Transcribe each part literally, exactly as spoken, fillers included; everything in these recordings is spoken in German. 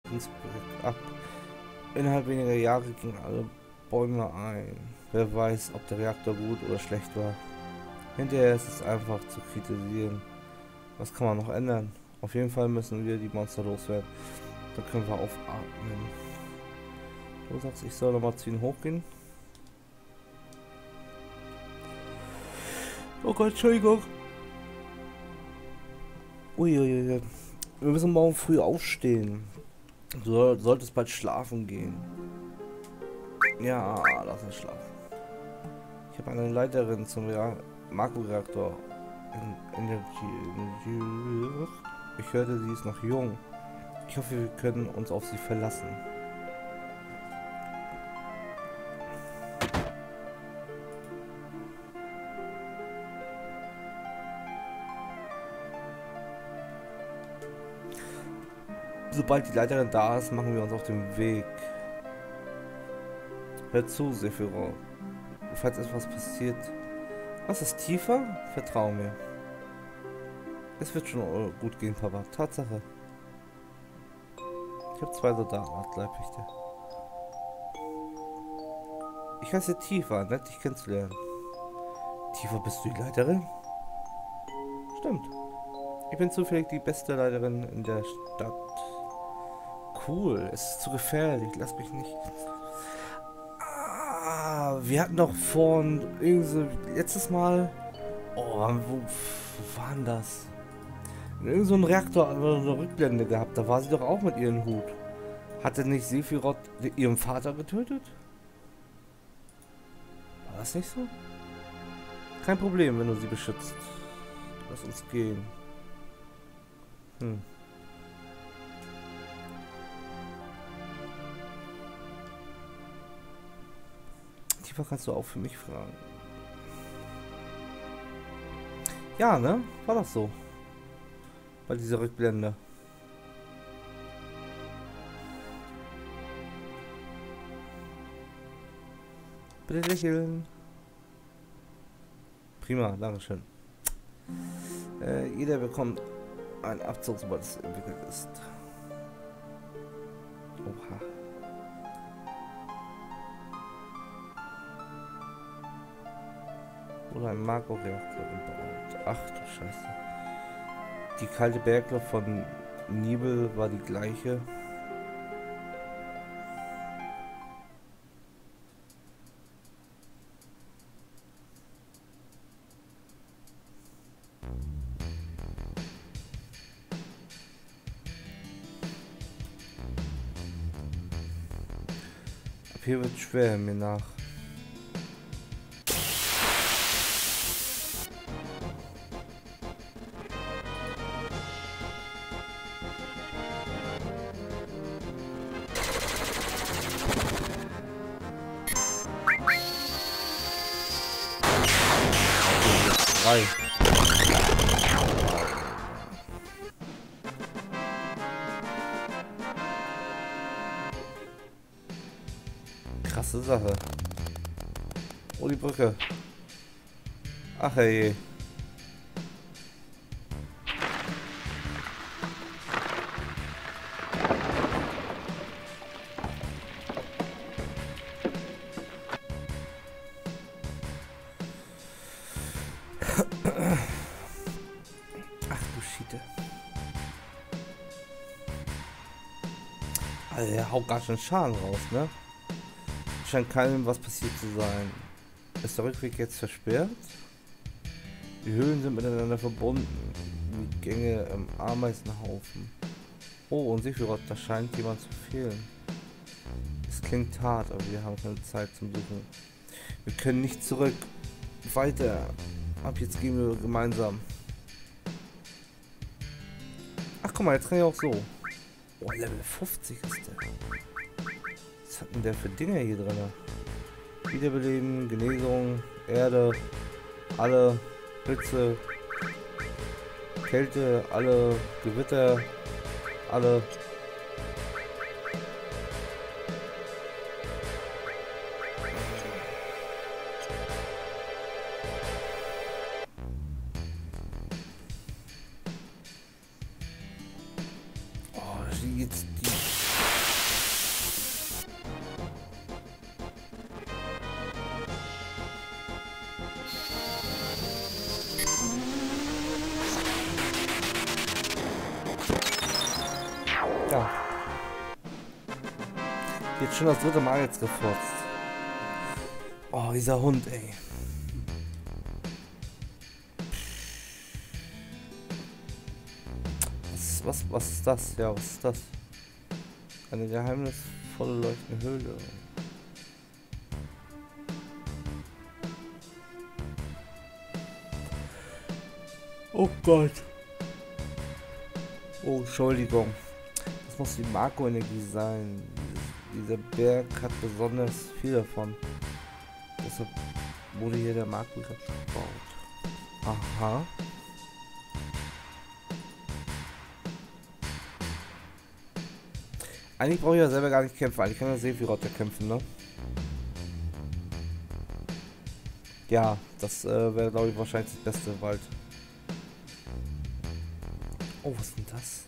ging's ab. Innerhalb weniger Jahre gingen alle Bäume ein. Wer weiß, ob der Reaktor gut oder schlecht war. Hinterher ist es einfach zu kritisieren. Was kann man noch ändern? Auf jeden Fall müssen wir die Monster loswerden. Dann können wir aufatmen. Du sagst, ich soll nochmal zu ihnen hochgehen. Oh Gott, Entschuldigung. Uiuiui. Wir müssen morgen früh aufstehen. Du solltest bald schlafen gehen. Ja, lass uns schlafen. Ich habe eine Leiterin zum Rea Makroreaktor. In, in der ich hörte, sie ist noch jung. Ich hoffe, wir können uns auf sie verlassen. Sobald die Leiterin da ist, machen wir uns auf den Weg. Hör zu, Sephiroth. Falls etwas passiert. Was ist tiefer? Vertrau mir. Es wird schon gut gehen, Papa. Tatsache. Ich habe zwei Soldaten als Leibwächter. Ich heiße Tifa, nett dich kennenzulernen. Tifa, bist du die Leiterin? Stimmt. Ich bin zufällig die beste Leiterin in der Stadt. Cool, es ist zu gefährlich, lass mich nicht. Ah, wir hatten doch vorhin irgendwie so letztes Mal. Oh, wo, wo war denn das? Irgend so ein Reaktor, eine Rückblende gehabt. Da war sie doch auch mit ihrem Hut. Hatte nicht Sephiroth ihren Vater getötet? War das nicht so? Kein Problem, wenn du sie beschützt. Lass uns gehen. Hm. Tiefer kannst du auch für mich fragen. Ja, ne? War das so? Bei dieser Rückblende. Bitte lächeln. Prima, dankeschön. Äh, jeder bekommt einen Abzug, sobald es entwickelt ist. Oha. Oder ein Makroreaktor gebaut. Ach du Scheiße. Die kalte Bergluft von Nibel war die gleiche. Ab hier wird schwer mir nach. Drei. Krasse Sache. Oh, die Brücke. Ach hey. Also er haut ganz schön Schaden raus, ne? Scheint keinem was passiert zu sein. Ist der Rückweg jetzt versperrt? Die Höhlen sind miteinander verbunden. Die Gänge im Ameisenhaufen. Oh, und Sephiroth, da scheint jemand zu fehlen. Es klingt hart, aber wir haben keine Zeit zum Suchen. Wir können nicht zurück. Weiter. Ab jetzt gehen wir gemeinsam. Ach guck mal, jetzt kann ich auch so. Oh, Level fünfzig ist der. Was hat denn der für Dinge hier drin? Wiederbeleben, Genesung, Erde, alle Blitze, Kälte, alle Gewitter, alle. Oh, jetzt die Jetzt schon das dritte Mal jetzt gefurzt. Oh, dieser Hund, ey. Was, was, was ist das? Ja, was ist das? Eine geheimnisvolle leuchtende Höhle. Oh Gott. Oh, Entschuldigung. Das muss die Marco-Energie sein. Dieser Berg hat besonders viel davon. Deshalb wurde hier der Marco gebaut. Aha. Eigentlich brauche ich ja selber gar nicht kämpfen. Eigentlich kann ja Sephiroth kämpfen, ne? Ja, das äh, wäre, glaube ich, wahrscheinlich das beste Wald. Oh, was ist denn das?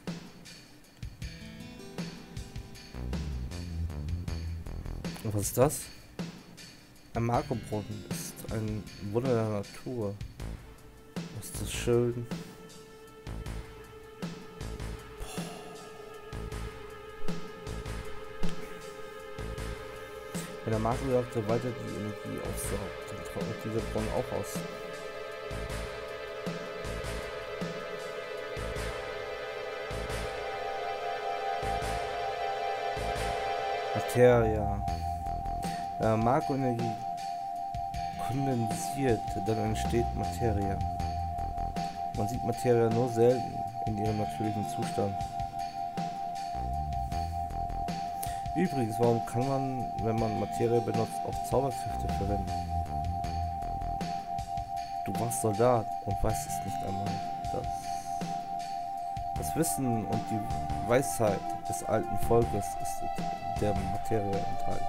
Und was ist das? Ein Marco-Brunnen ist ein Wunder der Natur. Was ist das schön? Wenn der Marco-Reaktor weiter die Energie aufsaugt, dann trocknet dieser Brunnen auch aus. Materia. Wenn Marco-Energie kondensiert, dann entsteht Materie. Man sieht Materie nur selten in ihrem natürlichen Zustand. Übrigens, warum kann man, wenn man Materie benutzt, auch Zauberkräfte verwenden? Du warst Soldat und weißt es nicht einmal. Das, das Wissen und die Weisheit des alten Volkes ist der Materie enthalten.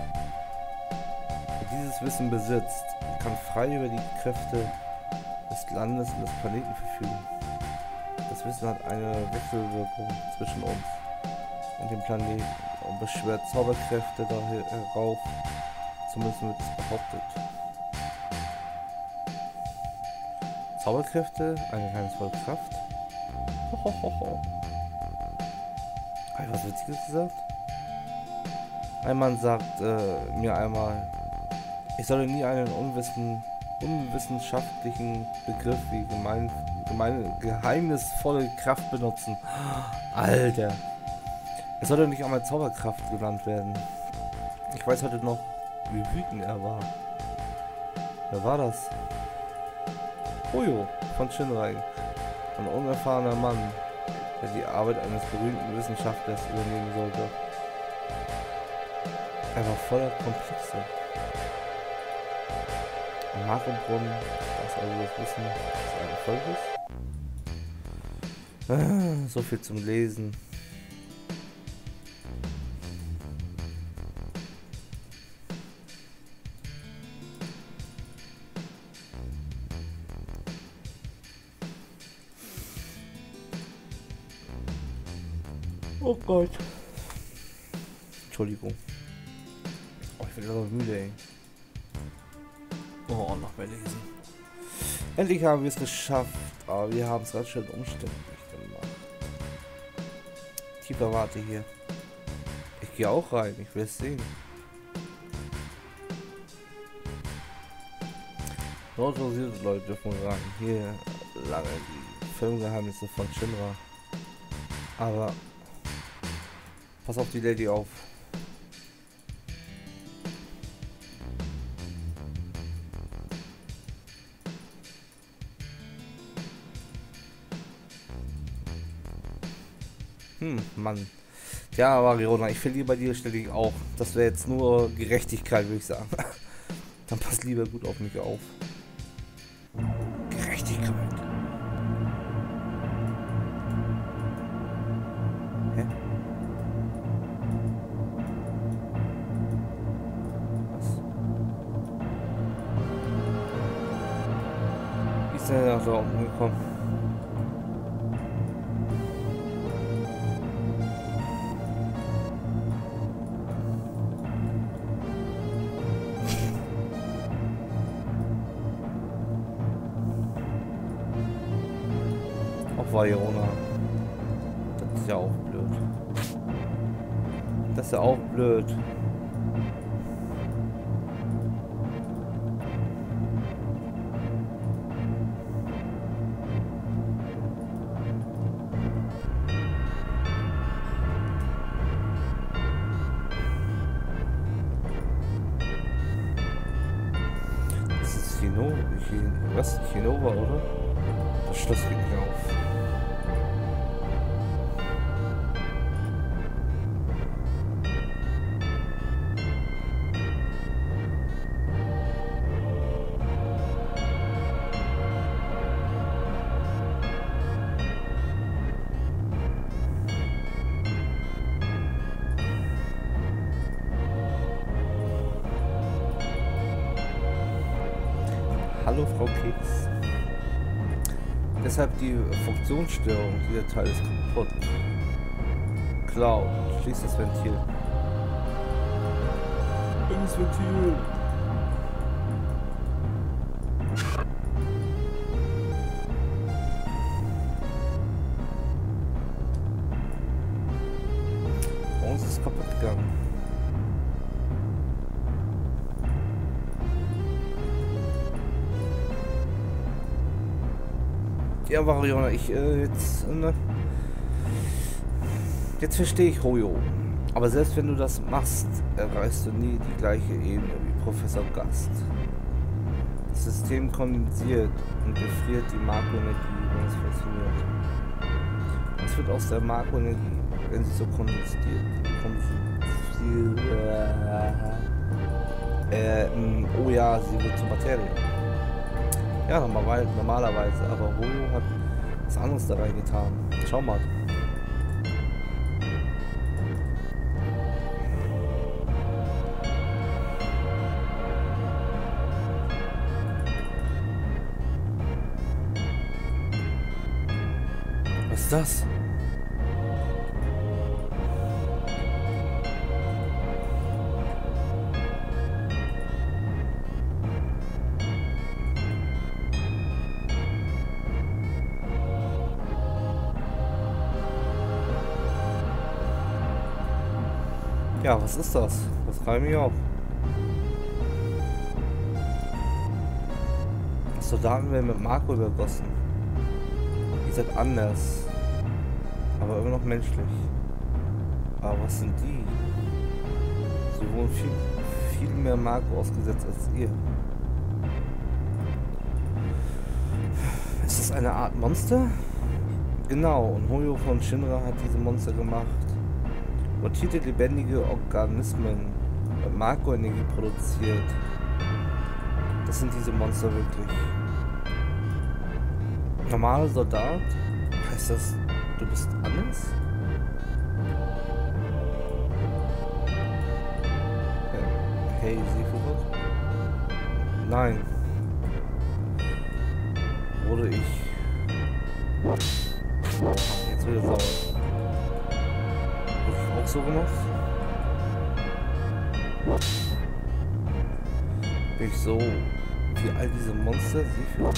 Wer dieses Wissen besitzt, kann frei über die Kräfte des Landes und des Planeten verfügen. Das Wissen hat eine Wechselwirkung zwischen uns und dem Planeten und beschwert Zauberkräfte darauf, zumindest wird es behauptet. Zauberkräfte? Eine geheimnisvolle Kraft? Hohoho. Habe ich was Witziges gesagt? Ein Mann sagt äh, mir einmal, ich solle nie einen unwissen, unwissenschaftlichen Begriff wie gemein, gemein, geheimnisvolle Kraft benutzen. Alter. Es sollte nicht einmal Zauberkraft genannt werden. Ich weiß heute noch, wie wütend er war. Wer war das? Hoyo von Shinrai. Ein unerfahrener Mann, der die Arbeit eines berühmten Wissenschaftlers übernehmen sollte. Er war voller Komplexe. Ein Marco-Brunnen, das also das Wissen des alten Volkes. Ah, so viel zum Lesen. Oh Gott. Entschuldigung. Oh, ich bin aber müde, ey. Oh, noch mehr lesen. Endlich haben wir es geschafft, aber wir haben es ganz schön umständlich gemacht. Tiefer warte hier. Ich gehe auch rein, ich will es sehen. Nur autorisierte Leute dürfen rein. Hier lange die Filmgeheimnisse von Shinra. Aber pass auf die Lady auf. Hm, Mann. Ja, Mariona, ich verliere bei dir ständig auch. Das wäre jetzt nur Gerechtigkeit, würde ich sagen. Dann pass lieber gut auf mich auf. Gerechtigkeit. Hä? Was? Wie ist der da so umgekommen? Variona. Das ist ja auch blöd. Das ist ja auch blöd. Das ist Chino, Chin, was? Chinova, oder? Das Schloss geht nicht auf. Hallo Frau Keks. Deshalb die Funktionsstörung. Dieser Teil ist kaputt. Cloud. Schließt das Ventil. Das Ventil. Bei uns ist es kaputt gegangen. Ja, Variona, ich äh, jetzt, ne? Jetzt verstehe ich Hoyo. Aber selbst wenn du das machst, erreichst du nie die gleiche Ebene wie Professor Gast. Das System kondensiert und befriert die Makroenergie, wenn es funktioniert. Es wird aus der Makroenergie, wenn sie so kondensiert, kondensiert äh, äh, oh ja, sie wird zur Materie. Ja, normalerweise, normalerweise, aber Hoyo hat was anderes da reingetan. Schau mal. Was ist das? Ja, was ist das? Das frage ich mich auch. Soldaten werden mit Makro übergossen. Ihr seid anders. Aber immer noch menschlich. Aber was sind die? Sie wurden viel, viel mehr Makro ausgesetzt als ihr. Ist das eine Art Monster? Genau, und Hoyo von Shinra hat diese Monster gemacht. Mutierte lebendige Organismen mit Makroenergie produziert. Das sind diese Monster wirklich. Normaler Soldat? Heißt das, du bist anders? Hey, Sephiroth? Nein. Wurde ich... Jetzt wieder sauer. Auch so gemacht? Bin ich so wie all diese Monster sie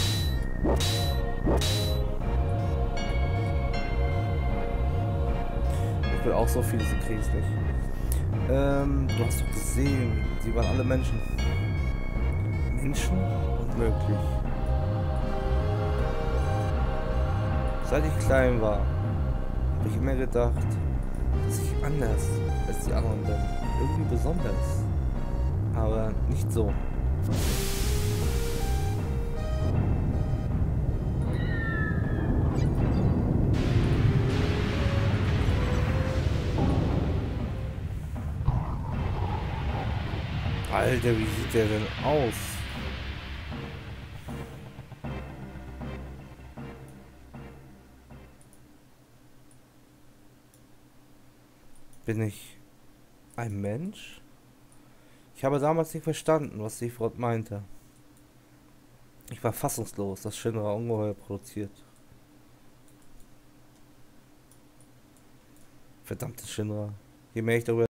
Ich will auch so viel, sie kriegen es nicht. Ähm, du hast doch gesehen, sie waren alle Menschen. Menschen unmöglich. Seit ich klein war, habe ich immer gedacht, dass ich anders als die anderen bin. Irgendwie besonders. Aber nicht so. Alter, wie sieht der denn aus? Bin ich ein Mensch? Ich habe damals nicht verstanden, was Sephiroth meinte. Ich war fassungslos, dass Shinra Ungeheuer produziert. Verdammtes Shinra. Je mehr ich darüber